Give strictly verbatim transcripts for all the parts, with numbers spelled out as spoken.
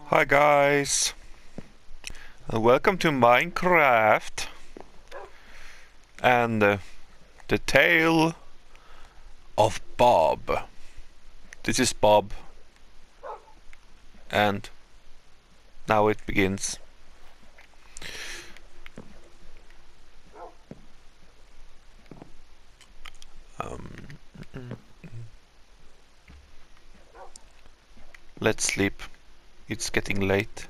Hi guys, and welcome to Minecraft and uh, the tale of Bob. This is Bob, and now it begins. Um, let's sleep. It's getting late.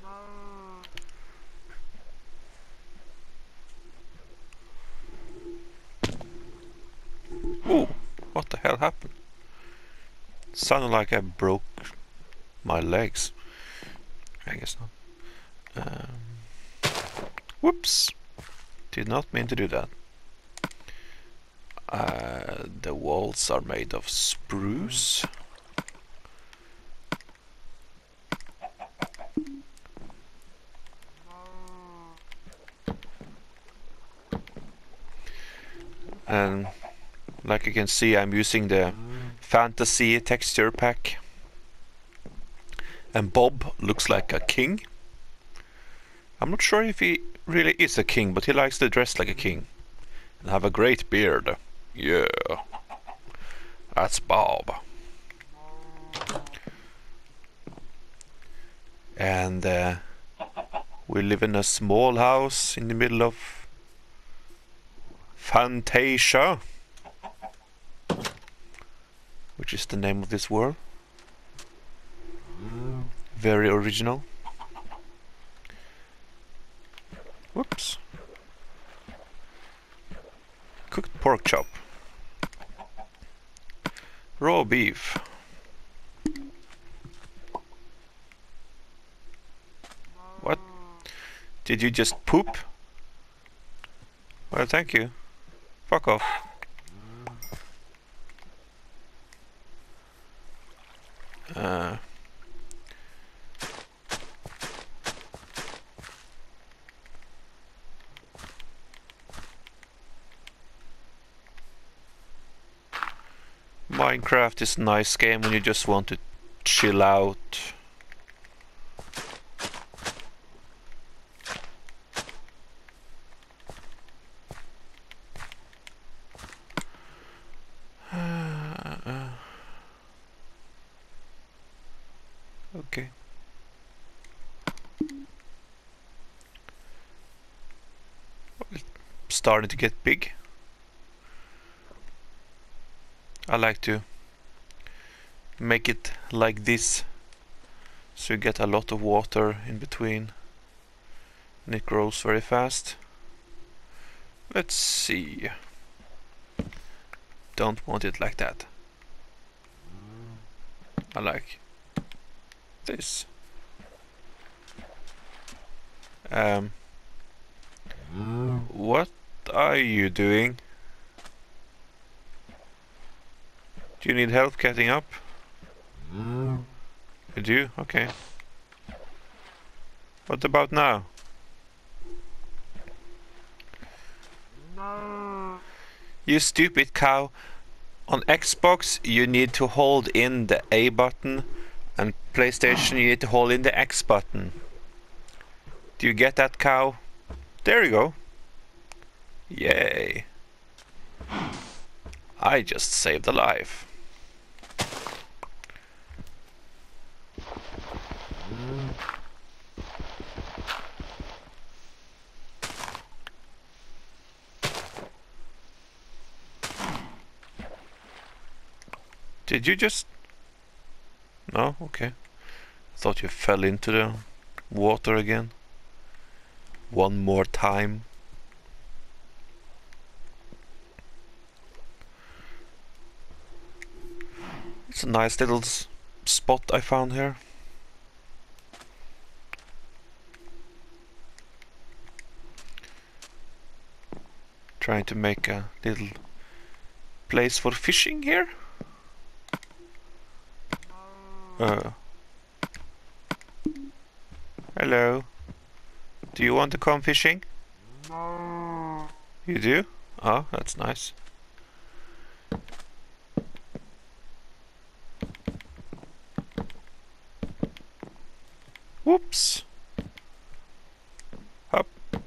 Ooh, what the hell happened? Sounded like I broke my legs. I guess not. Um, whoops! Did not mean to do that. Uh, the walls are made of spruce. And like you can see, I'm using the Fantasia texture pack. And Bob looks like a king. I'm not sure if he really is a king, but he likes to dress like a king. And have a great beard. Yeah. That's Bob. And uh, we live in a small house in the middle of Fantasia, which is the name of this world. Very original. Whoops. Cooked pork chop. Raw beef. What? Did you just poop? Well, thank you. Fuck off. Uh, Minecraft is a nice game when you just want to chill out. Okay. It's starting to get big. I like to make it like this, so you get a lot of water in between and it grows very fast. Let's see. Don't want it like that. I like this. Um, what are you doing? Do you need help getting up? You do? Okay. What about now? You stupid cow. On Xbox you need to hold in the A button, and PlayStation you need to hold in the X button. Do you get that, cow? There you go. Yay. I just saved a life. Did you just... No? Okay. I thought you fell into the water again. One more time. It's a nice little s spot I found here. Trying to make a little place for fishing here. Uh, hello. Do you want to come fishing? You do? Oh, that's nice. Whoops. Up.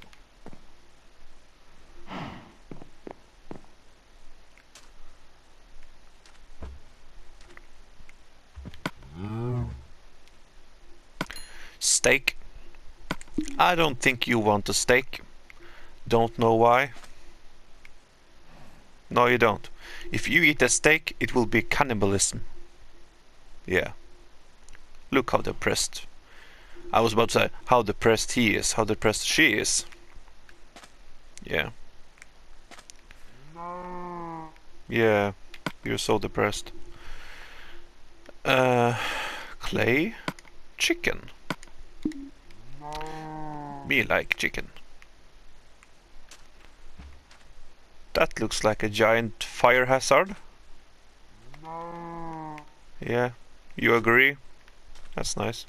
Steak. I don't think you want a steak. Don't know why. No, you don't. If you eat a steak, it will be cannibalism. Yeah. Look how depressed. I was about to say how depressed he is, how depressed she is. Yeah. Yeah, you're so depressed. Uh, clay, chicken. Me like chicken. That looks like a giant fire hazard. Yeah, you agree? That's nice.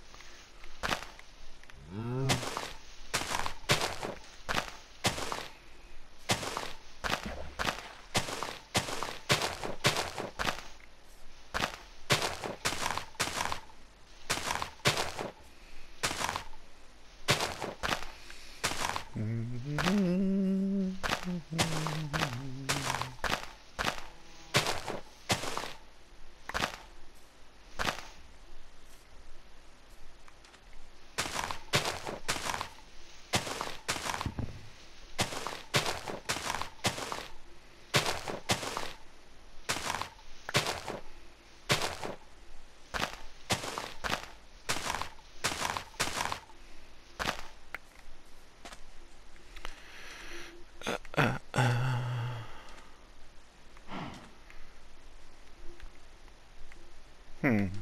Hmm.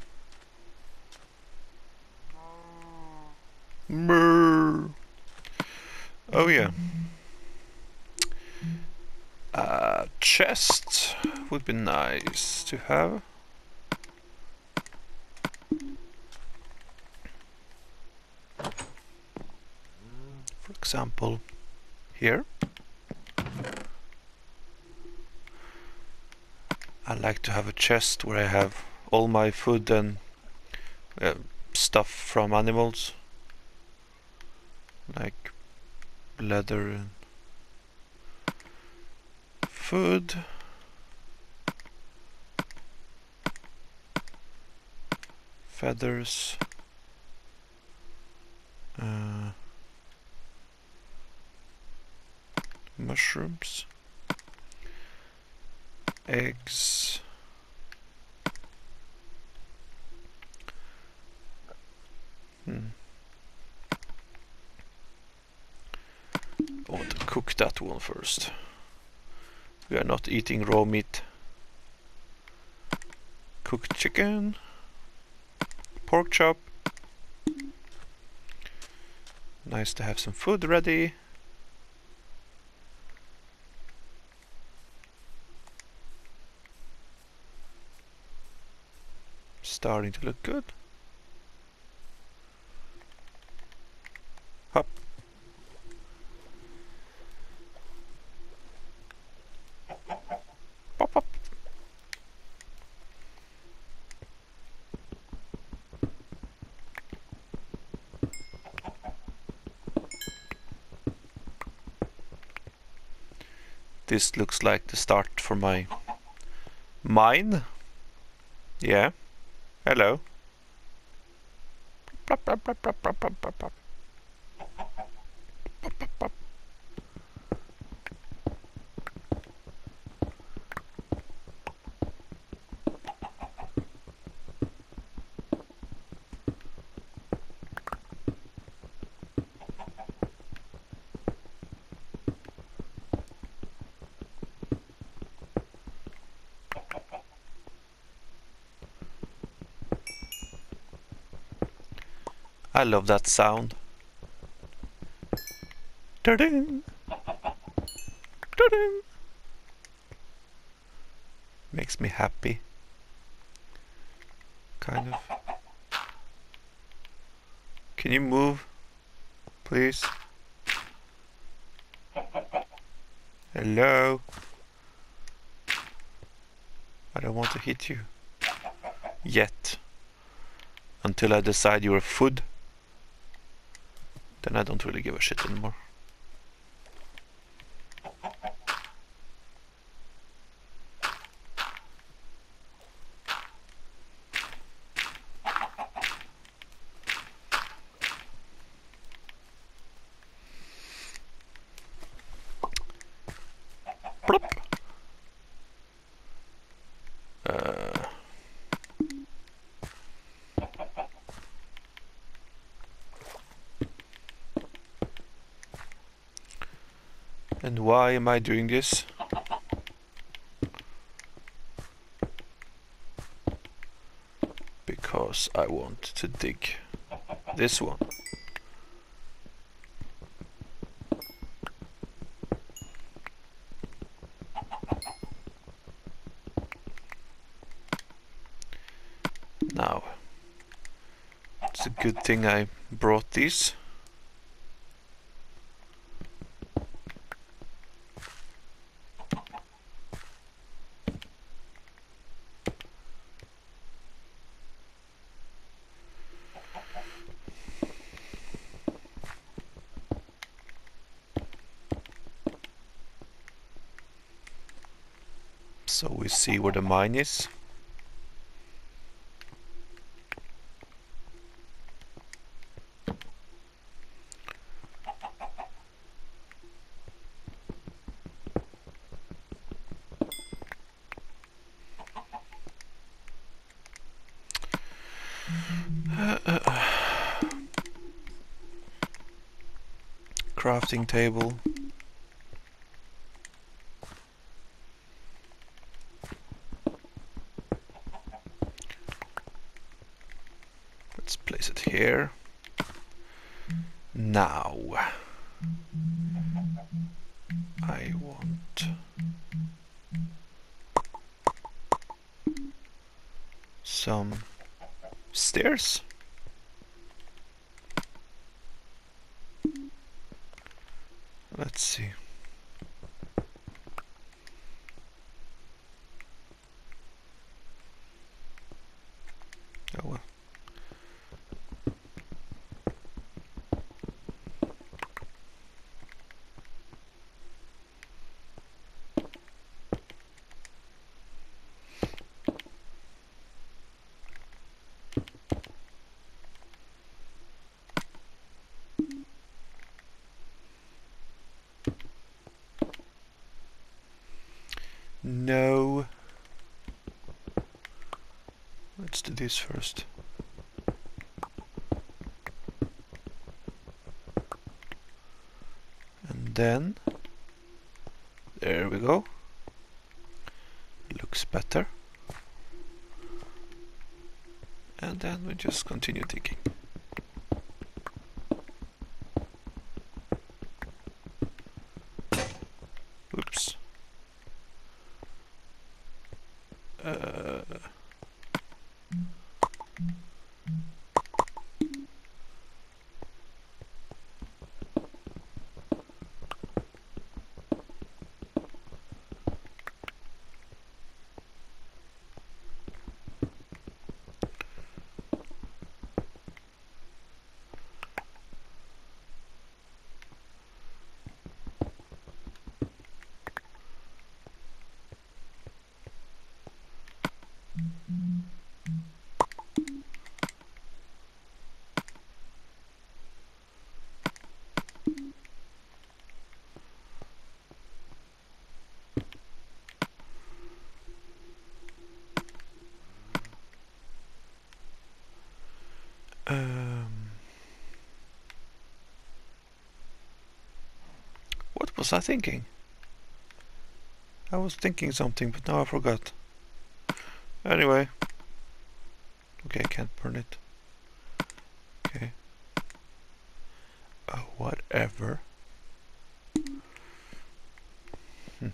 Brr. Oh yeah. Uh, chest would be nice to have. For example, here. I like to have a chest where I have all my food and uh, stuff from animals, like leather and food. Feathers. Uh, mushrooms. Eggs. Hmm. I want to cook that one first. We are not eating raw meat. Cooked chicken. Pork chop. Nice to have some food ready. Starting to look good. Hop. Pop, pop. This looks like the start for my mine. Yeah. Hello. Plop, plop, plop, plop, plop, plop, plop, plop. Pop, pop, pop. I love that sound. Da-ding. Da-ding. Makes me happy. Kind of. Can you move, please? Hello? I don't want to hit you. Yet. Until I decide you're food. then I don't really give a shit anymore. Plop. Uh, and why am I doing this? Because I want to dig this one. Now, it's a good thing I brought these. So we see where the mine is. Uh, uh, crafting table. Let's place it here. Now I want some stairs. Let's see. Oh well. No. Let's do this first. And then, there we go. Looks better. And then we just continue digging. Oops. Uh, um, what was I thinking? I was thinking something, but now I forgot. Anyway. Okay, I can't burn it. Okay. Oh, whatever. Hmm.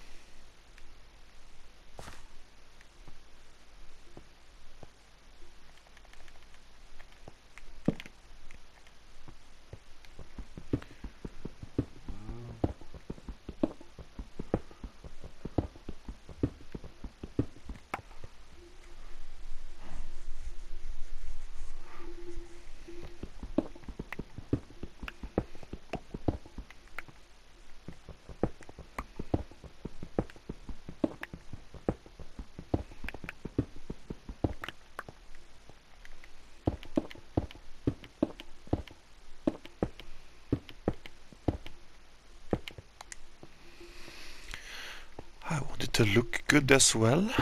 it to look good as well.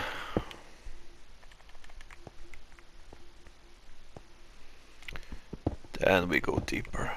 Then we go deeper.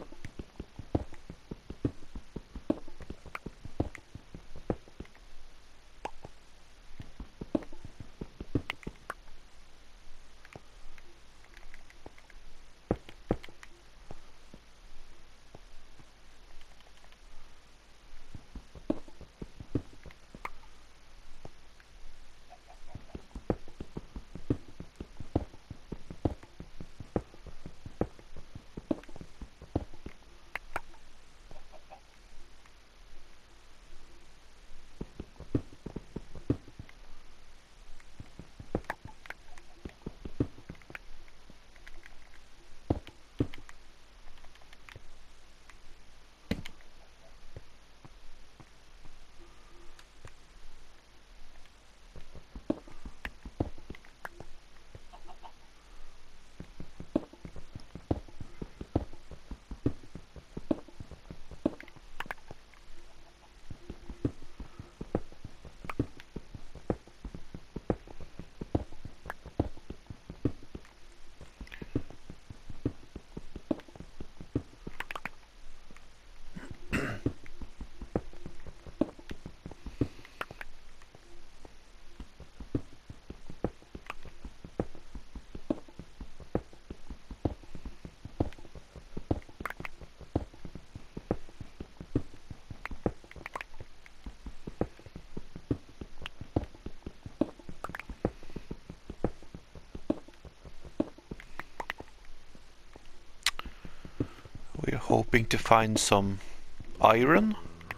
We're hoping to find some iron.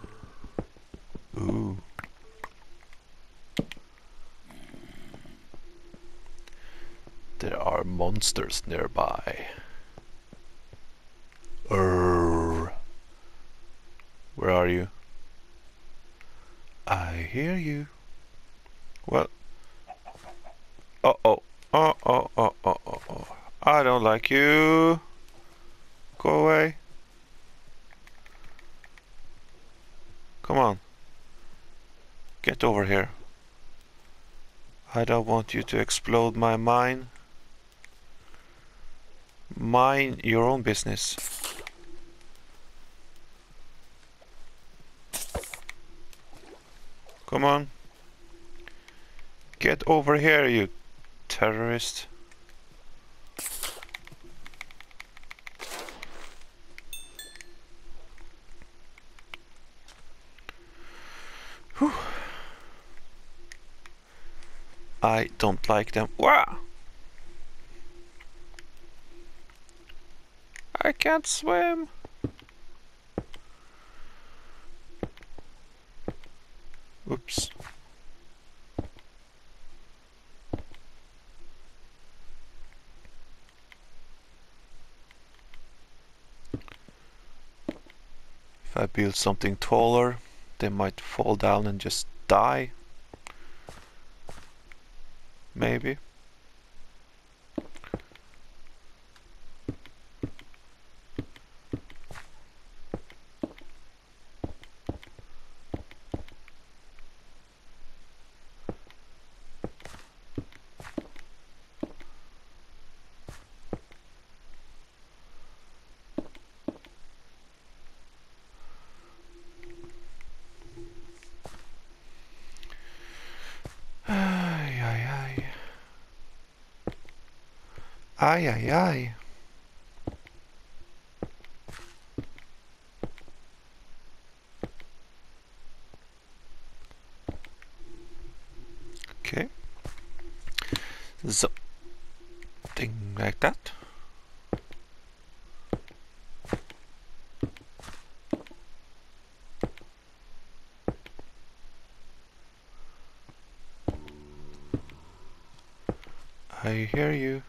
Ooh. There are monsters nearby. Urgh. Where are you? I hear you. Well. Uh oh. Oh oh oh oh oh oh. I don't like you. Go away. Come on. Get over here. I don't want you to explode my mine. Mind your own business. Come on. Get over here, you terrorist. Whew. I don't like them. Wow! I can't swim. Oops. If I build something taller, they might fall down and just die. Maybe. Ay, ay, ay. Okay. So, thing like that. I hear you.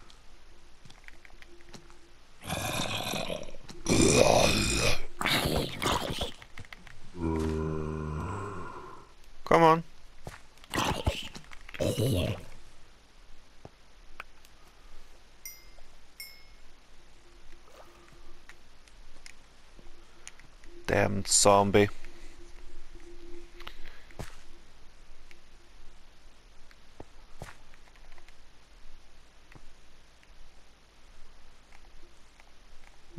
Come on. Damn zombie.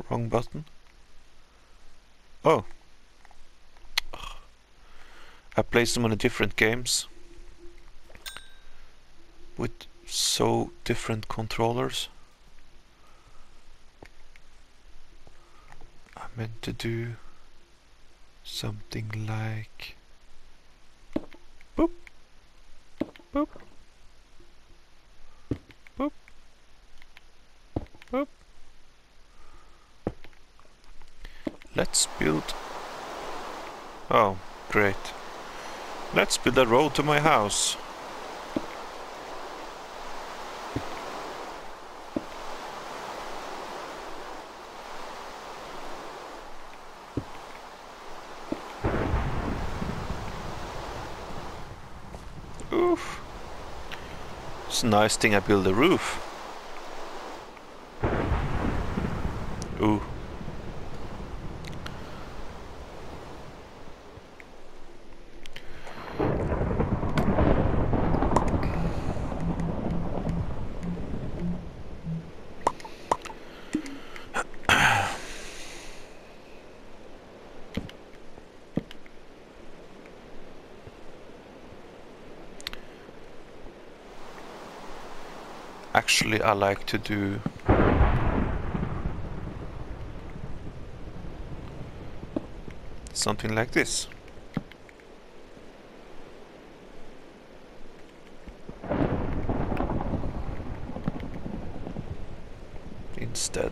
Wrong button. Oh. I placed them on a different games. With so different controllers. I meant to do something like boop, boop, boop, boop. Let's build. Oh, great. Let's build a road to my house. Oof. It's a nice thing I build a roof. Ooh. Actually, I like to do something like this. Instead.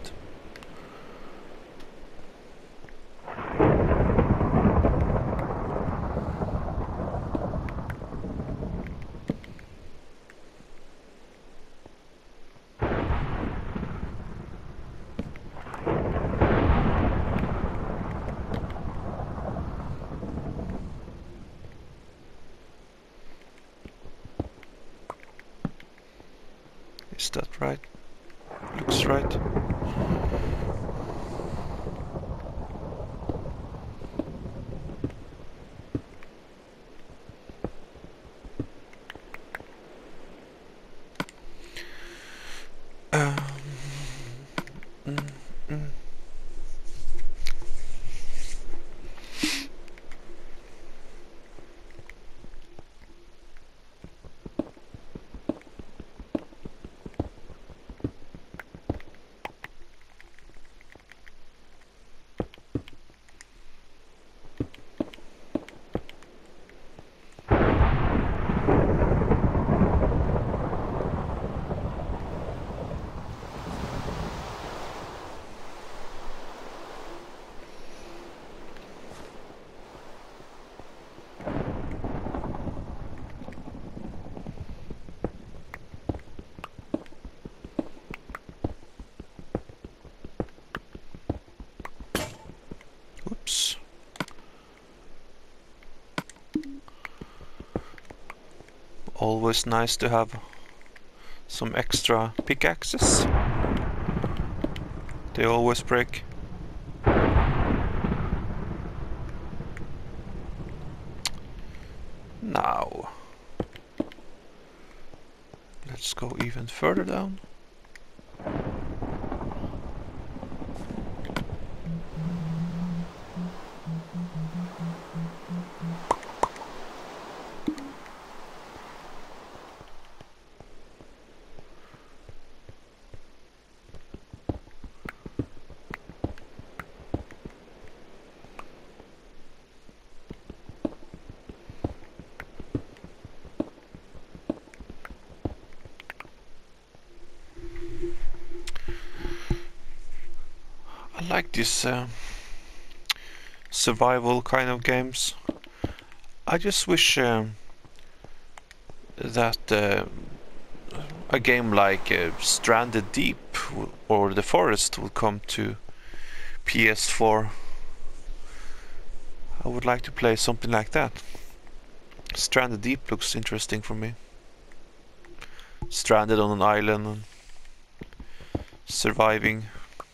Is that right? Looks right. Um, mm, mm. Oops. Always nice to have some extra pickaxes. They always break. Now, let's go even further down. I like these uh, survival kind of games. I just wish um, that uh, a game like uh, Stranded Deep or The Forest will come to P S four. I would like to play something like that. Stranded Deep looks interesting for me. Stranded on an island and surviving.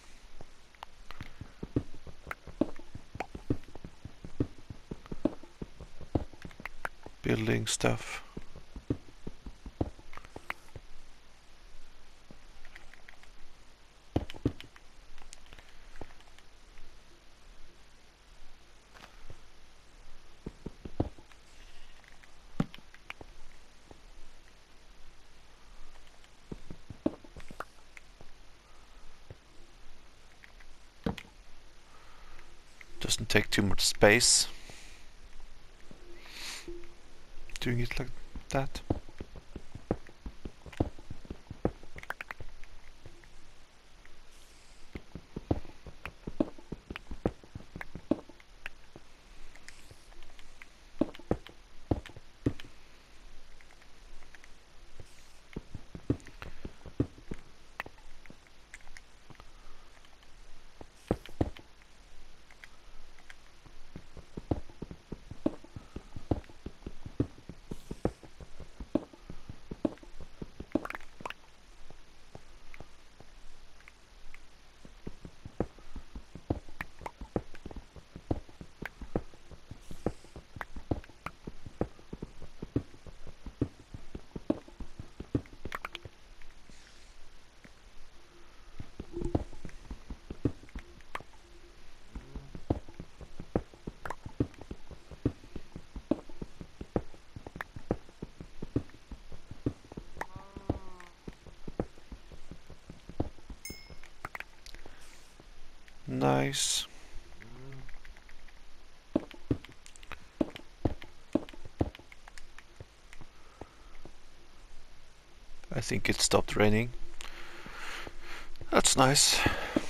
Building stuff. Doesn't take too much space. Doing it like that. Nice. I think it stopped raining. That's nice.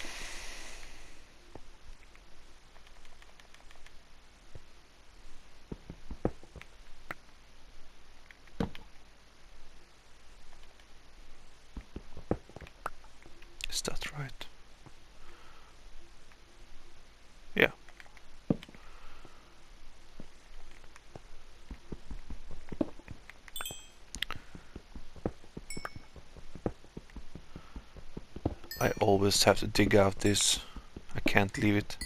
Is that right? Yeah. I always have to dig out this. I can't leave it.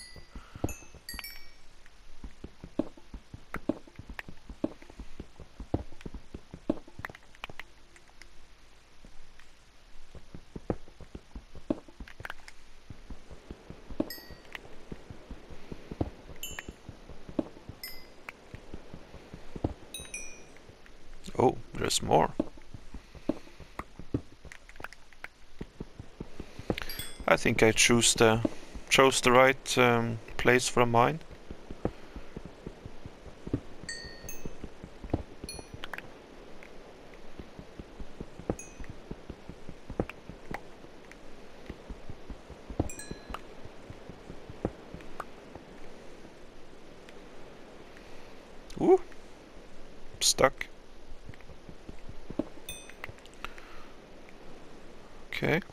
Oh, there's more. I think I choose the chose the right um, place for a mine. Ooh, stuck. Okay.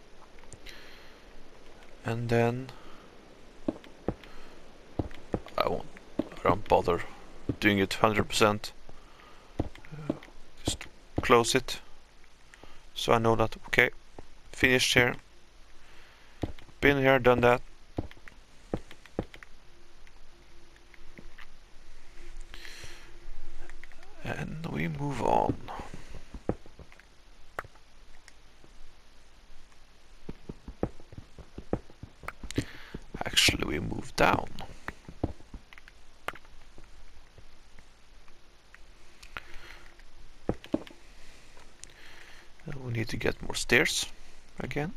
And then I won't, I don't bother doing it one hundred percent. Uh, just close it, so I know that, okay, finished here. Been here, done that. And we move on. Actually, we move down. And we need to get more stairs again.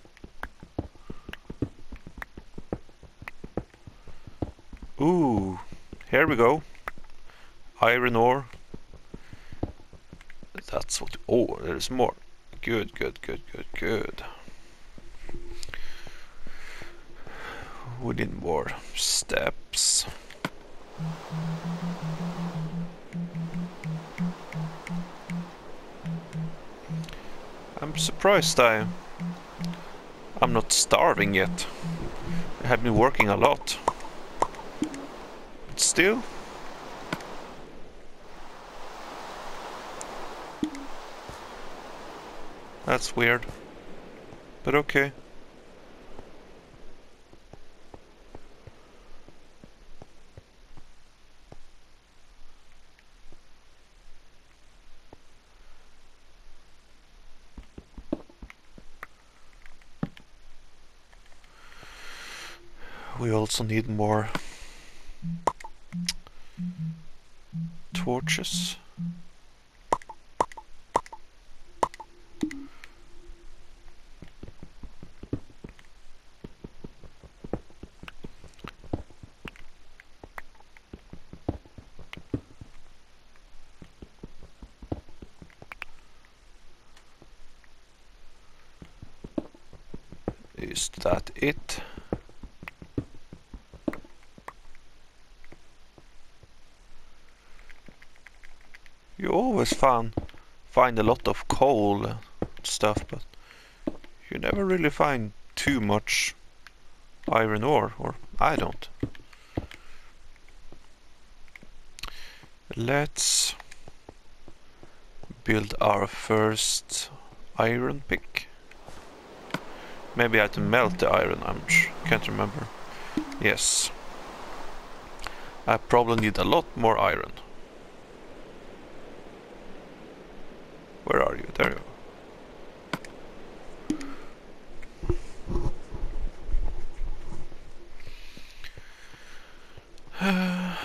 Ooh, here we go. Iron ore. That's what. Oh, there's more. Good, good, good, good, good. We need more steps. I'm surprised I I'm not starving yet. I have been working a lot. But still. That's weird. But okay. We also need more torches. Is that it? You always find find a lot of coal and stuff, but you never really find too much iron ore, or I don't. Let's build our first iron pick. Maybe I have to melt the iron, I can't remember. Yes. I probably need a lot more iron. Where are you? There you are.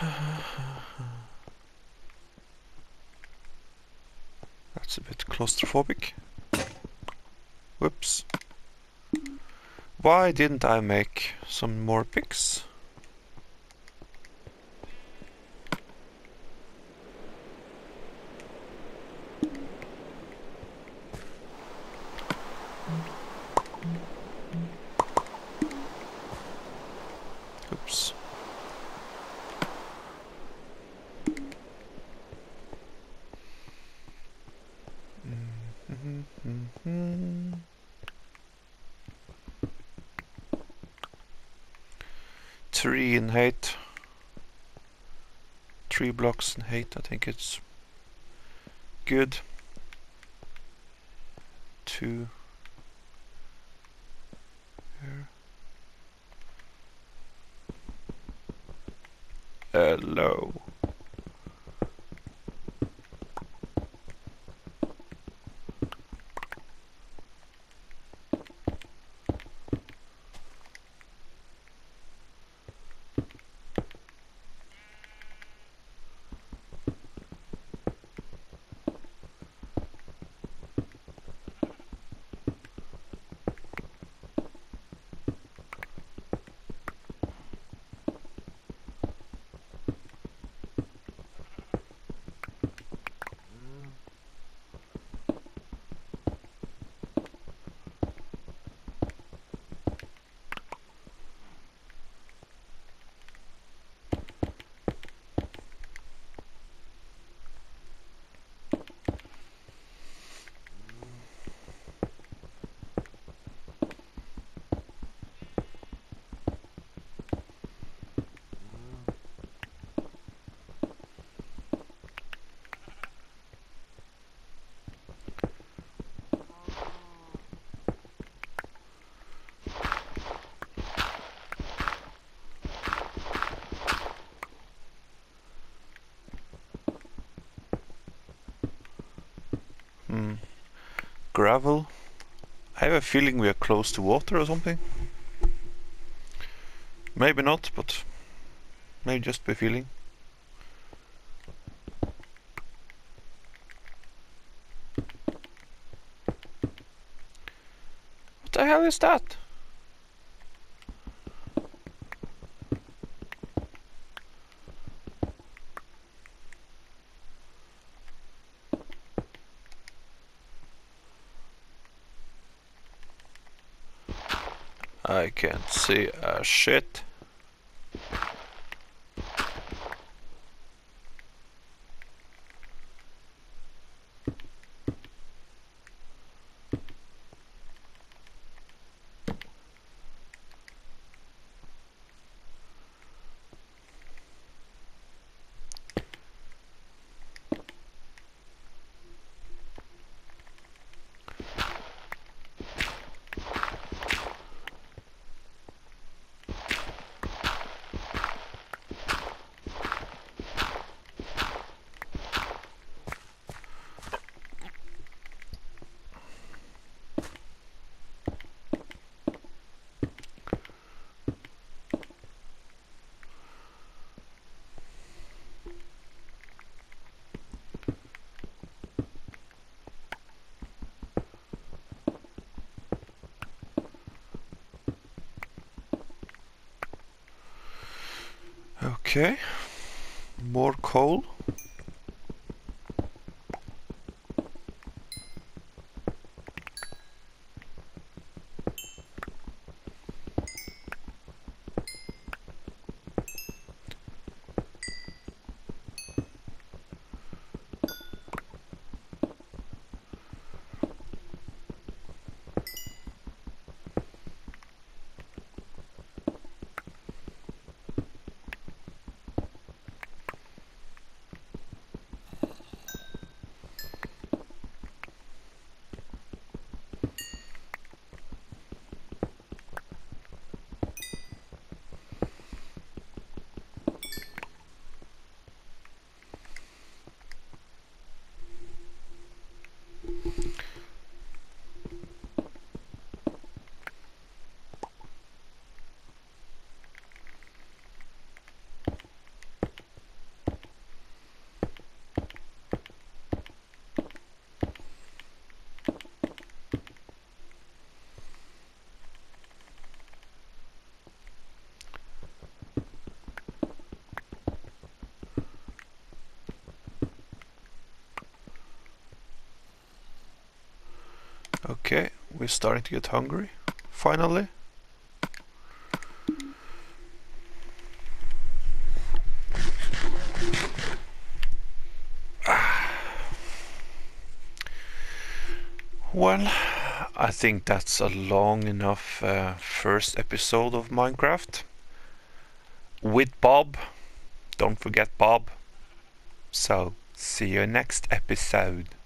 That's a bit claustrophobic. Whoops. Why didn't I make some more picks? Oops. Mm-hmm, mm-hmm. Three in height. Three blocks in height, I think it's good. Two here. Hello. Hmm. Gravel. I have a feeling we are close to water or something. Maybe not, but maybe just by feeling. What the hell is that? I can't see a shit. Okay, more coal. Okay, we're starting to get hungry, finally. Well, I think that's a long enough uh, first episode of Minecraft. With Bob. Don't forget Bob. So, see you next episode.